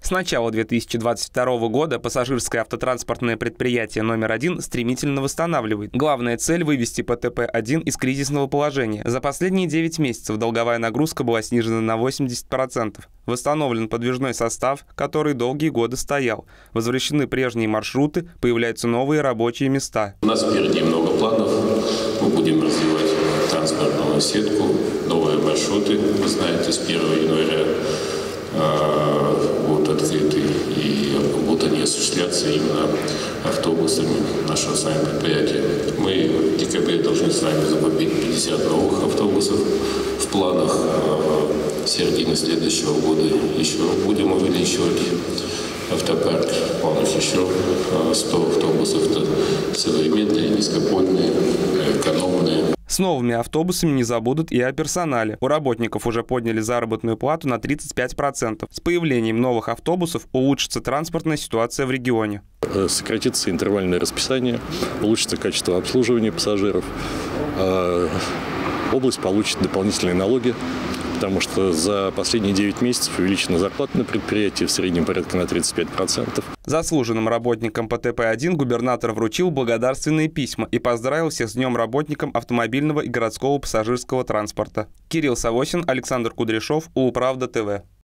С начала 2022 года пассажирское автотранспортное предприятие номер 1 стремительно восстанавливает. Главная цель – вывести ПТП-1 из кризисного положения. За последние 9 месяцев долговая нагрузка была снижена на 80%. Восстановлен подвижной состав, который долгие годы стоял. Возвращены прежние маршруты, появляются новые рабочие места. У нас впереди много планов. Мы будем развивать транспортную сетку, новые маршруты. Вы знаете, с 1 января будут открыты и будут они осуществляться именно автобусами нашего с вами предприятия. Мы в декабре должны с вами закупить 50 новых автобусов. В планах в середине следующего года еще будем увеличивать автопарк. В планах еще 100 автобусов. Это современные, низкопольные, экономные. С новыми автобусами не забудут и о персонале. У работников уже подняли заработную плату на 35%. С появлением новых автобусов улучшится транспортная ситуация в регионе. Сократится интервальное расписание, улучшится качество обслуживания пассажиров. Область получит дополнительные налоги, потому что за последние 9 месяцев увеличена зарплата на предприятии в среднем порядка на 35%. Заслуженным работникам ПТП-1 губернатор вручил благодарственные письма и поздравил всех с Днем работникам автомобильного и городского пассажирского транспорта. Кирилл Савосин, Александр Кудряшов, Улправда ТВ.